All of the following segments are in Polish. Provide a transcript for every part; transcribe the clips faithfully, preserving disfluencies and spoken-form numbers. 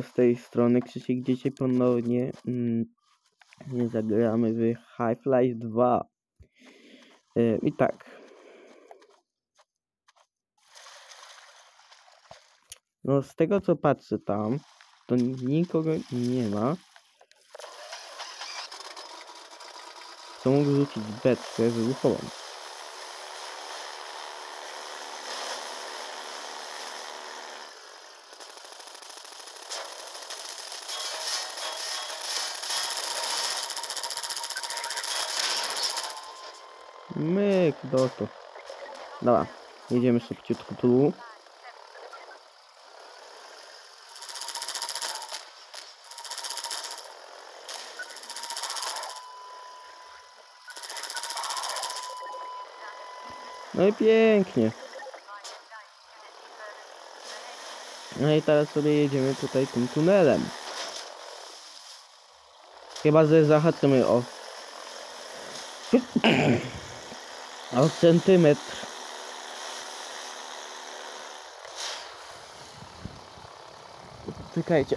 Siemanko, z tej strony Krzysiek. Dzisiaj ponownie mm, zagramy w Half-Life dwa. Yy, I tak. No z tego co patrzę tam, to nikogo nie ma. Kto mógł rzucić beczkę wybuchową. Myk, dostał. Dobra, jedziemy szybciutko tu. No i pięknie. No i teraz sobie jedziemy tutaj tym tunelem. Chyba, że zahaczymy o... o centymetr. Czekajcie.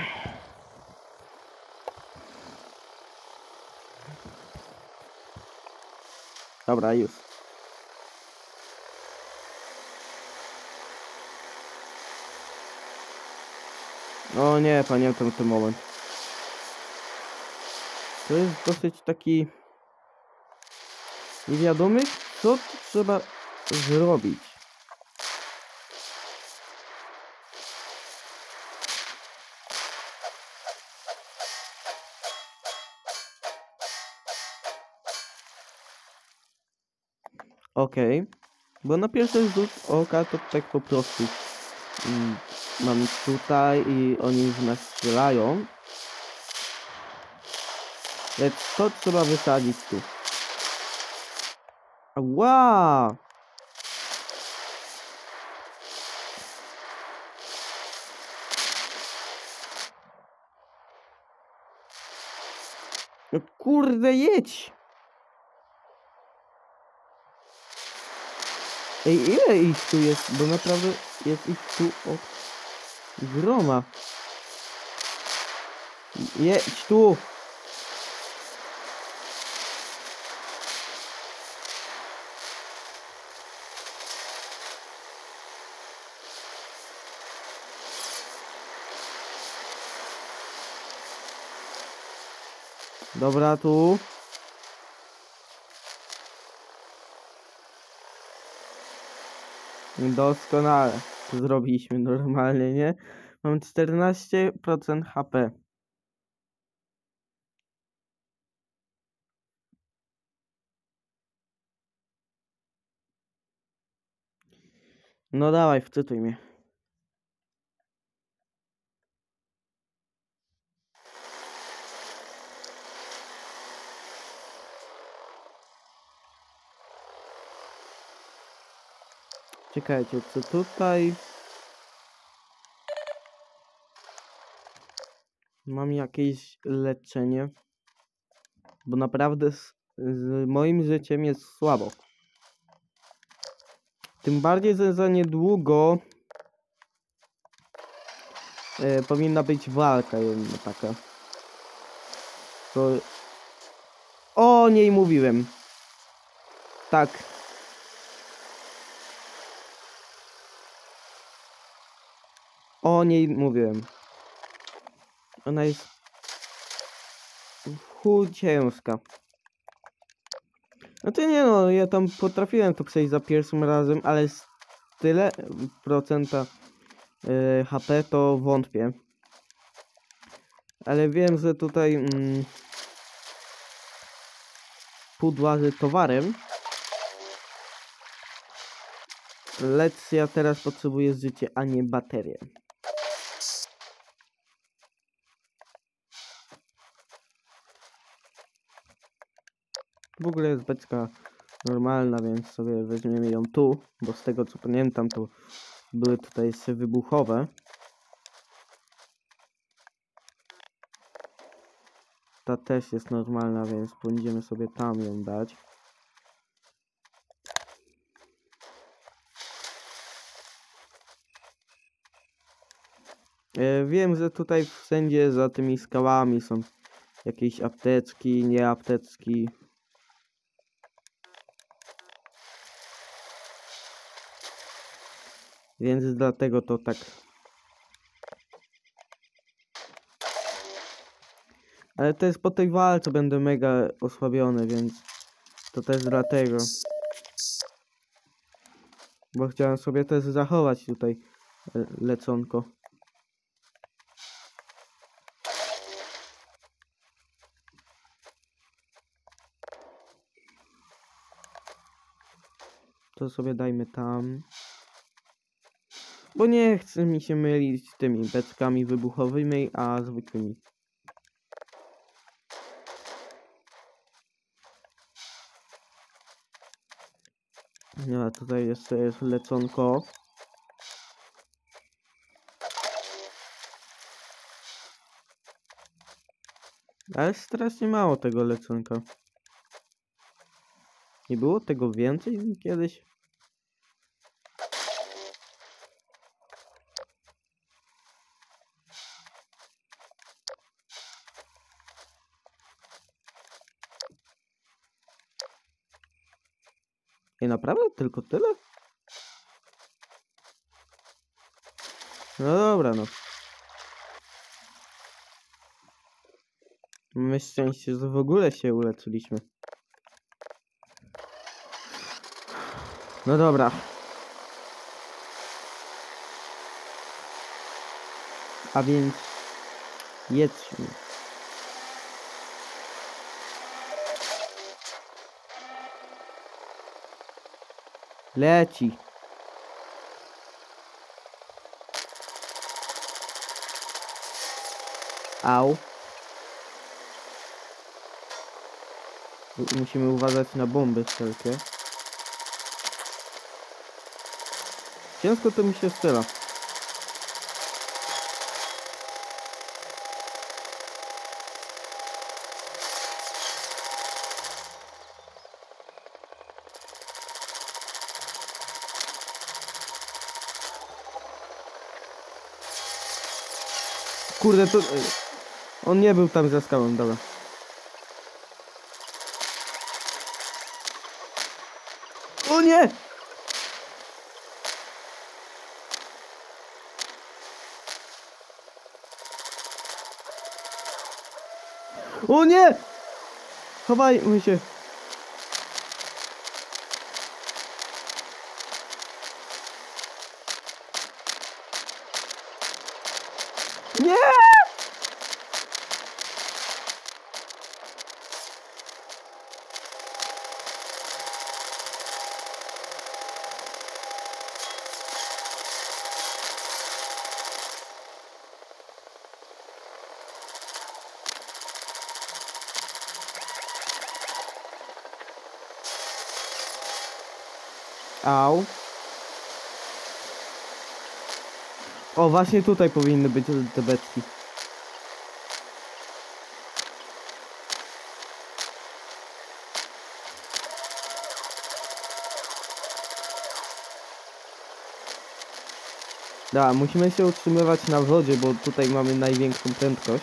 Dobra, już. O nie, pamiętam ten moment. To jest dosyć taki niewiadomy, co tu trzeba zrobić. Okej, okay. Bo na pierwszy rzut oka to tak po prostu mm, mam tutaj i oni w nas strzelają. Lecz to trzeba wysadzić tu. Ała! No kurde, jedź! Ej, ile ich tu jest? Bo naprawdę jest ich tu od groma. Jedź tu! Dobra, tu. Doskonale. To zrobiliśmy normalnie, nie? Mam czternaście procent H P. No dawaj, wczytuj mnie. Czekajcie, co tutaj? Mam jakieś leczenie. Bo naprawdę z, z moim życiem jest słabo. Tym bardziej, że za niedługo e, powinna być walka jedna taka. To... O niej mówiłem. Tak. O niej mówiłem. Ona jest chuj ciężka. Znaczy nie no, ja tam potrafiłem to przejść za pierwszym razem, ale z tyle procenta yy, H P to wątpię. Ale wiem, że tutaj mm, pudła z towarem. Lecz ja teraz potrzebuję życie, a nie baterię. W ogóle jest beczka normalna, więc sobie weźmiemy ją tu, bo z tego co pamiętam to były tutaj jeszcze wybuchowe. Ta też jest normalna, więc będziemy sobie tam ją dać. E, wiem, że tutaj wszędzie za tymi skałami są jakieś apteczki, nie apteczki. Więc dlatego to tak. Ale też po tej walce będę mega osłabiony, więc to też dlatego. Bo chciałem sobie też zachować tutaj e, leconko. To sobie dajmy tam. Bo nie chce mi się mylić z tymi beczkami wybuchowymi, a zwykłymi. No a tutaj jeszcze jest leconko. Ale strasznie mało tego leconka. Nie było tego więcej kiedyś? I naprawdę tylko tyle? No dobra, no. Mamy szczęście, że w ogóle się uleczyliśmy. No dobra. A więc jedźmy. Leci. Au. Musimy uważać na bomby wszelkie. Ciężko to mi się strzela. Kurde, to... On nie był tam za skałą, dobra. O nie! O nie! Chowajmy się. Nie! Au. O, właśnie tutaj powinny być te beczki. Da, musimy się utrzymywać na wodzie, bo tutaj mamy największą prędkość.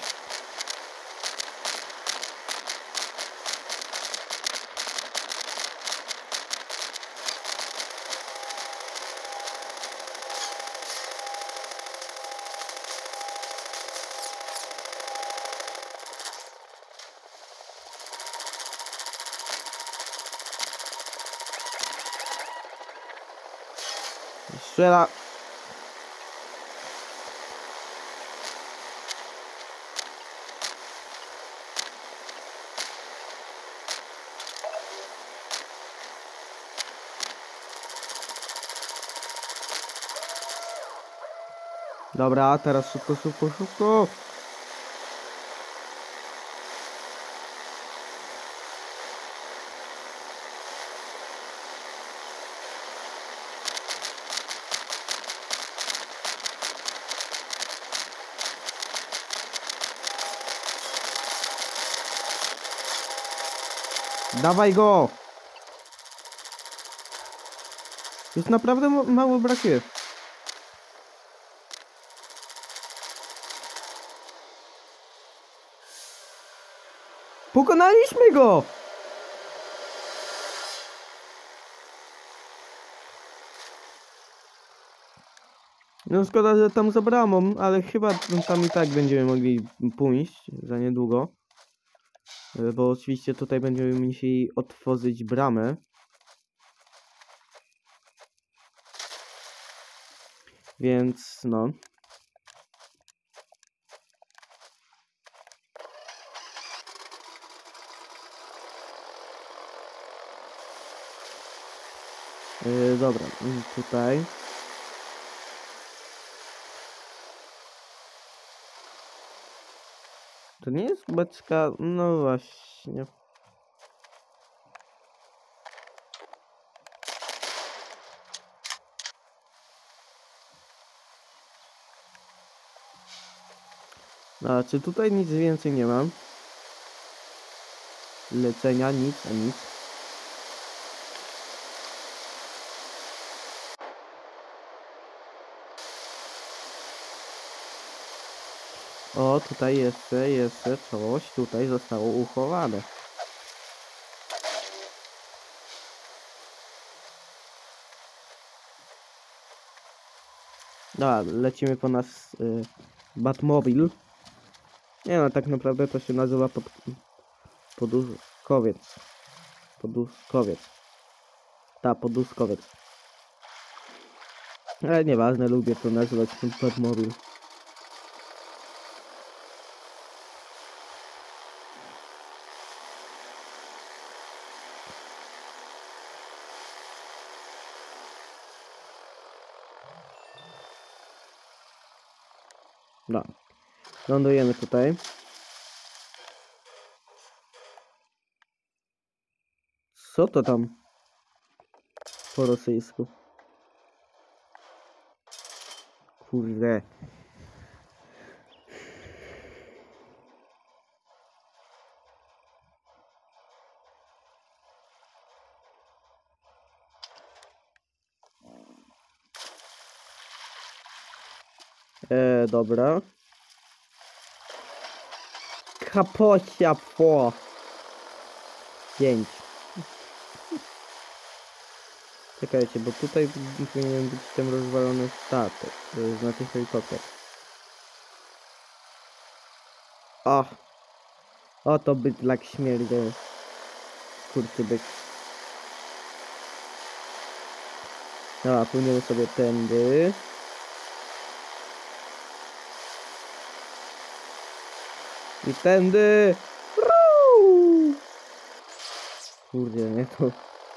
Strzela. Dobra, teraz szybko, szybko, szybko. Dawaj go! Już naprawdę mało brakuje. Pokonaliśmy go! No szkoda, że tam za bramą, ale chyba tam i tak będziemy mogli pójść za niedługo. Bo oczywiście tutaj będziemy musieli otworzyć bramę. Więc no. Yy, dobra, tutaj. To nie jest beczka, no właśnie. A czy tutaj nic więcej nie mam? Leczenia, nic, a nic. O, tutaj jeszcze, jeszcze coś tutaj zostało uchowane. Dobra, lecimy po nas y, Batmobil. Nie no, tak naprawdę to się nazywa pod, Poduszkowiec. Poduszkowiec. Ta, Poduszkowiec. Ale nieważne, lubię to nazywać ten Batmobil. No. Lądujemy tutaj. Co to tam? Po rosyjsku. Kurde. E, dobra. Kaposia po. Pięć. Czekajcie, bo tutaj powinien być ten rozwalony statek. To znaczy helikopter. O! Oto bydlak śmierdział. Skurczybyk. Dobra, płyniemy sobie tędy. I tędy! Ruu! Kurde, nie to.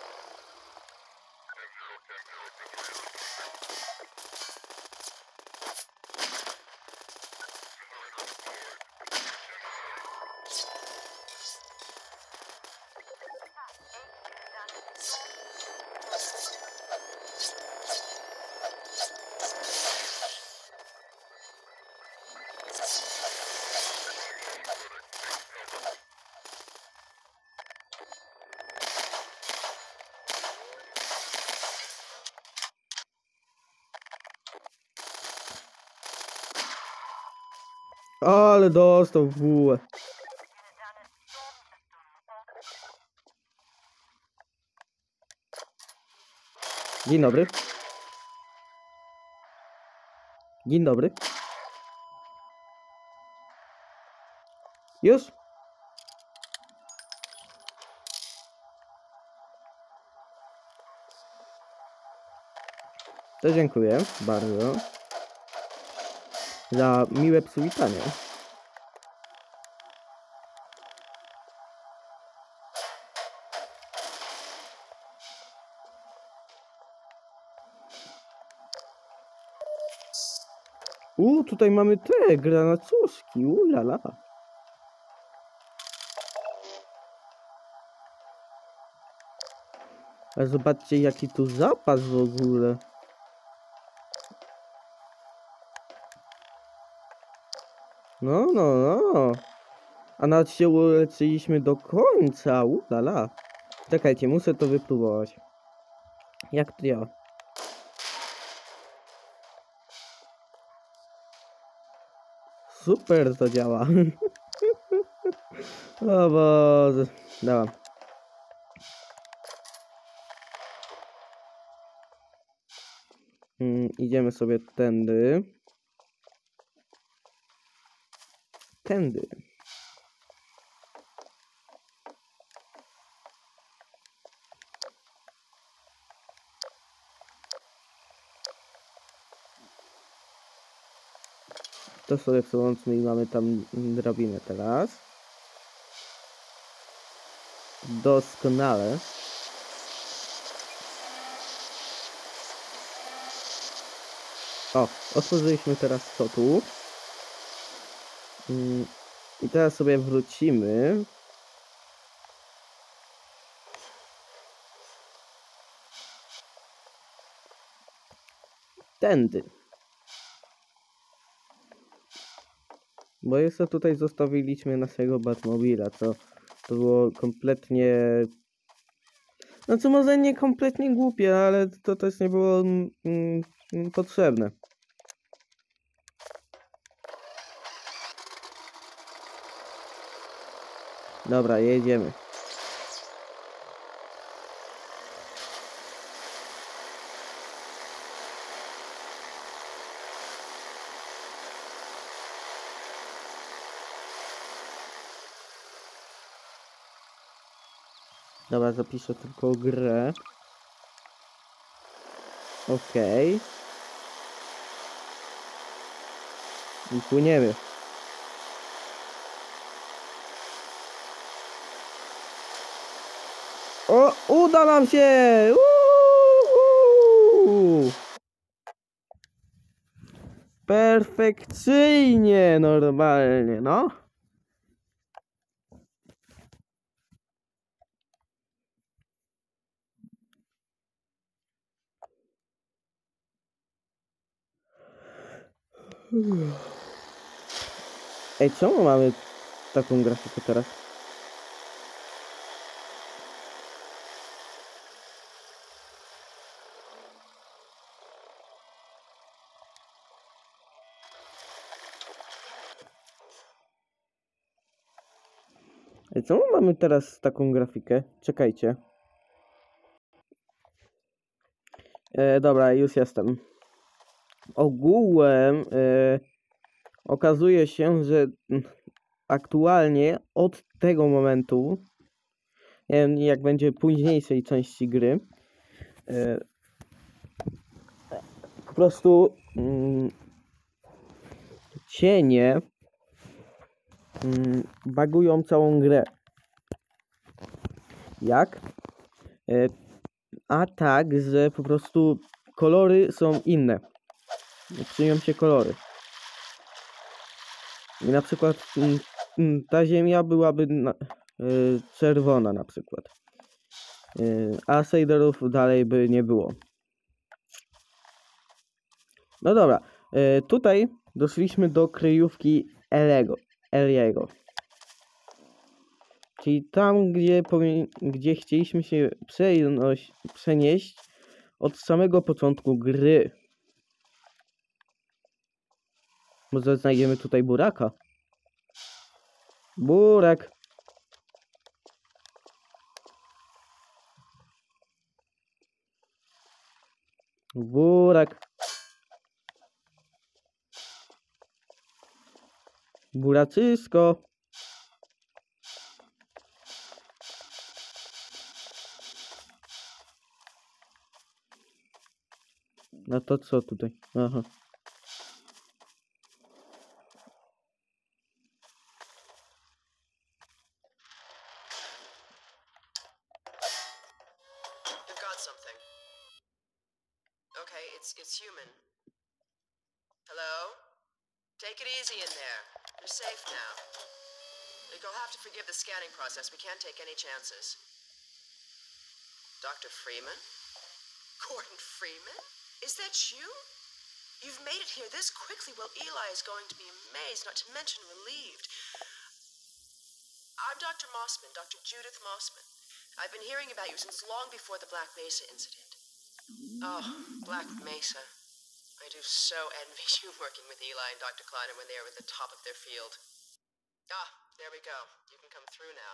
Ale dostał w bułę. Dzień dobry. Dzień dobry. Już? To dziękuję bardzo za miłe przywitanie. U, tutaj mamy te granacuszki, ulala. A zobaczcie jaki tu zapas w ogóle. No, no, no. A nawet się uleczyliśmy do końca, ulala. Czekajcie, muszę to wypróbować. Jak to ja? Super to działa. O Boże. Dobra. Mm, idziemy sobie tędy. Tędy. To sobie przełączmy i mamy tam drabinę teraz. Doskonale. O, otworzyliśmy teraz co tu. Mm, I teraz sobie wrócimy. Tędy. Bo jeszcze tutaj zostawiliśmy naszego Batmobila, co to było kompletnie... Znaczy może nie kompletnie głupie, ale to też nie było mm, mm, potrzebne. Dobra, jedziemy. Dobra, zapiszę tylko grę. Okej. Okay. I płyniemy. O, uda nam się! Uuu! Perfekcyjnie, normalnie, no. Ej, czemu mamy taką grafikę teraz? Ej, czemu mamy teraz taką grafikę? Czekajcie. E, dobra, już jestem. Ogółem e, okazuje się, że aktualnie od tego momentu, nie wiem jak będzie późniejszej części gry, e, po prostu mm, cienie mm, bagują całą grę. Jak? E, a tak, że po prostu kolory są inne. Psują się kolory. I na przykład mm, mm, ta ziemia byłaby na, y, czerwona na przykład. Y, a shaderów dalej by nie było. No dobra, y, tutaj doszliśmy do kryjówki Elego, Eliego. Czyli tam, gdzie, gdzie chcieliśmy się przenieść, przenieść od samego początku gry. Może znajdziemy tutaj buraka? Burak! Burak! Buraczysko! No to co tutaj? Aha. Okay, it's it's human. Hello? Take it easy in there. You're safe now. You'll have to forgive the scanning process. We can't take any chances. Doctor Freeman? Gordon Freeman? Is that you? You've made it here this quickly. Well, Eli is going to be amazed, not to mention relieved. I'm Doctor Mossman, Doctor Judith Mossman. I've been hearing about you since long before the Black Mesa incident. Oh, Black Mesa. I do so envy you working with Eli and Doctor Kleiner when they are at the top of their field. Ah, there we go. You can come through now.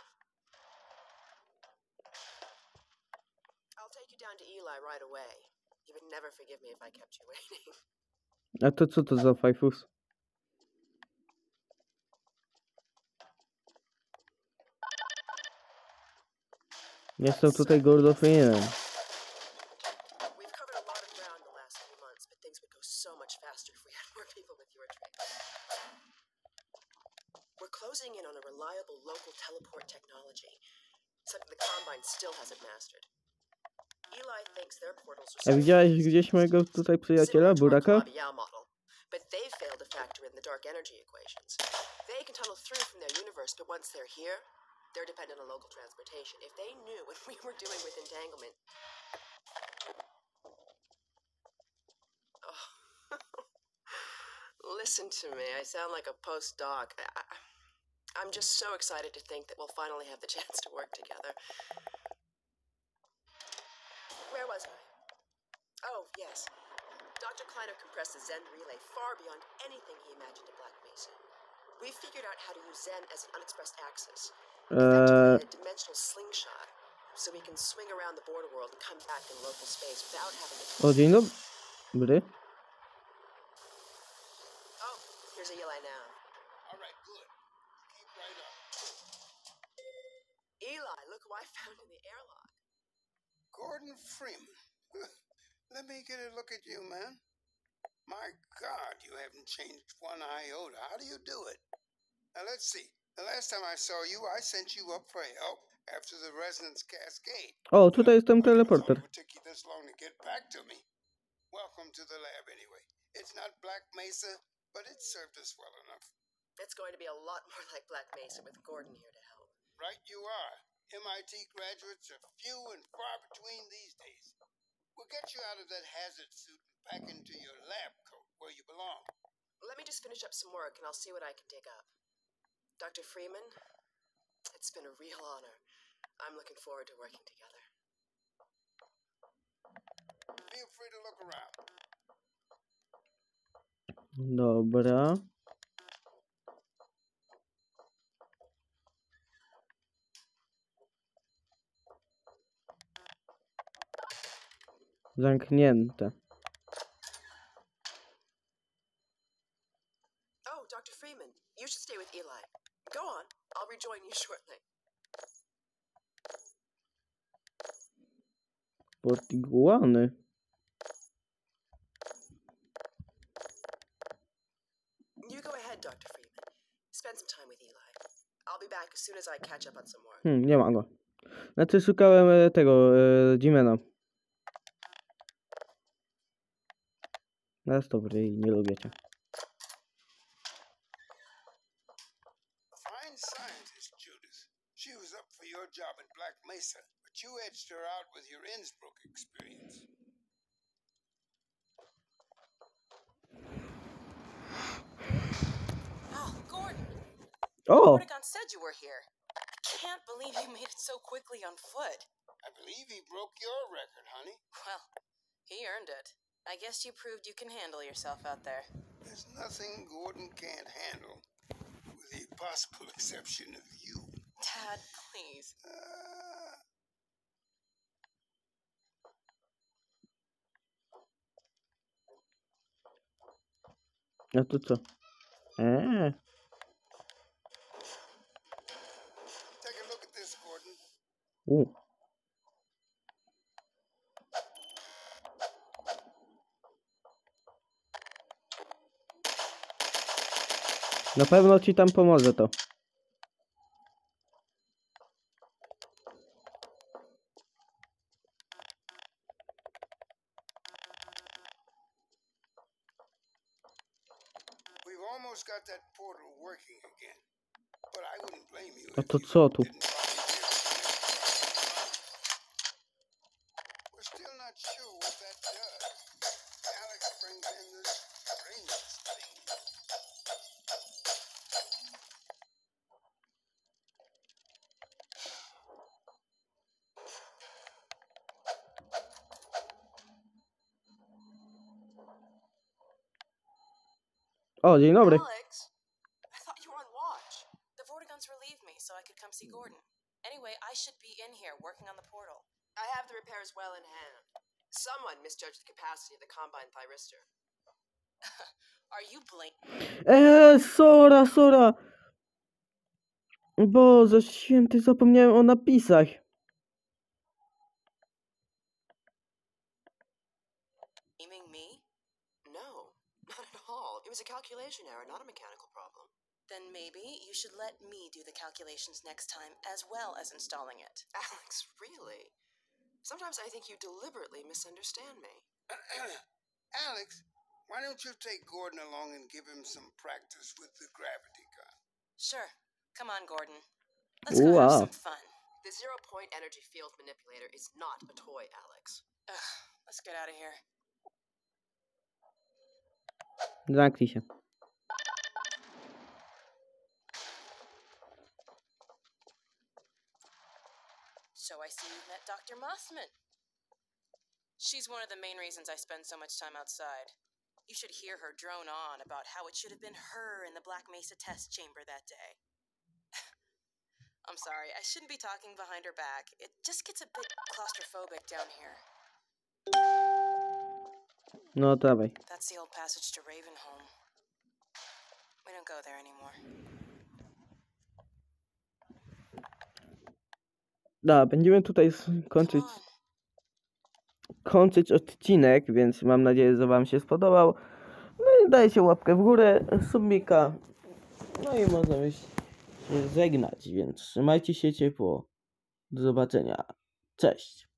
I'll take you down to Eli right away. He would never forgive me if I kept you waiting. A to co to za fajfus? Jestem tutaj Gordon Freeman. We've covered a lot of ground the last few months, but things would go so much faster if we had more people with your trade. We're closing in on a reliable local teleport technology, something the Combine still hasn't mastered. Eli thinks their portals are A widziałeś gdzieś mojego tutaj przyjaciela, similar to our Buraka? Calabi-Yau model, but they fail to factor in the dark energy equations. They can tunnel through from their universe, but once they're here, they're dependent on local transportation. If they knew what we were doing with entanglement... Oh. Listen to me, I sound like a postdoc. I, I, I'm just so excited to think that we'll finally have the chance to work together. Where was I? Oh, yes. Doctor Kleiner compressed the Zen relay far beyond anything he imagined at Black Mesa. We figured out how to use Zen as an unexpressed axis. Eee, Effectively a dimensional slingshot, so we can swing around the border world and come back in local space without having to... o, dzień dobry. Oh, here's Eli now. All right, good. Keep right up. Eli, look who I found in the airlock. Gordon Freeman. Let me get a look at you, man. My God, you haven't changed one iota. How do you do it? Now, let's see. The last time I saw you, I sent you up for help after the resonance cascade. O, tutaj jest ten I never thought teleporter. it would take you this long to get back to me. Welcome to the lab, anyway. It's not Black Mesa, but it served us well enough. It's going to be a lot more like Black Mesa with Gordon here to help. Right you are. M I T graduates are few and far between these days. We'll get you out of that hazard suit and back into your lab coat where you belong. Let me just finish up some work and I'll see what I can dig up. Doctor Freeman, it's been a real honor. I'm looking forward to working together. Feel free to look around. Dobra. Zamknięte. Oh, Doctor Freeman, you should stay with Eli. Go on, I'll rejoin you shortly. Podiguany. You go ahead, Doctor Freeman. Spend some time with Eli. I'll be back as soon as I catch up on some work. Hmm, nie ma go. Znaczy szukałem e, tego, e, Jimena. Jest dobry i nie lubię cię. Fine scientist, Judith. She was up for your job at Black Mesa, but you edged her out with your Innsbruck experience. Oh, Gordon. O! Ortegon said you were here. I can't believe you made it so quickly on foot. I believe he broke your record, honey. Well, he earned it. I guess you proved you can handle yourself out there. There's nothing Gordon can't handle, with the possible exception of you. Dad, please. Uh, A to co? Eee. take a look at this, Gordon. U. Na pewno ci tam pomoże to. We've almost got that portal working again, but I wouldn't blame you A if to you co tu? didn't volunteer to connect. We're still not sure what that does. Alex brings in this strangest thing. O, dzień dobry. Alex, I thought you were on watch. The Anyway, I should be in here working on the portal. I have the repairs well in hand. Someone misjudged the capacity of the Combine Thyristor. Are you blink? Eee, sora, sora! Boże święty, zapomniałem o napisach. Blaming me? No, not at all. It was a calculation error, not a mechanical problem. Then maybe you should let me do the calculations next time, as well as installing it. Alex, really? Sometimes I think you deliberately misunderstand me. Alex, why don't you take Gordon along and give him some practice with the gravity gun? Sure. Come on, Gordon. Let's go have Wow. some fun. The zero-point energy field manipulator is not a toy, Alex. Ugh, let's get out of here. Zamknij się. So I see you've met Doctor Mossman. She's one of the main reasons I spend so much time outside. You should hear her drone on about how it should have been her in the Black Mesa test chamber that day. I'm sorry, I shouldn't be talking behind her back. It just gets a bit claustrophobic down here. No dawaj. That's the old passage to Ravenholm. We don't go there anymore. Da, będziemy tutaj s- Come kończyć, on. kończyć odcinek, więc mam nadzieję, że wam się spodobał. No i dajcie łapkę w górę, subika. No i możemy się żegnać, więc trzymajcie się ciepło. Do zobaczenia. Cześć.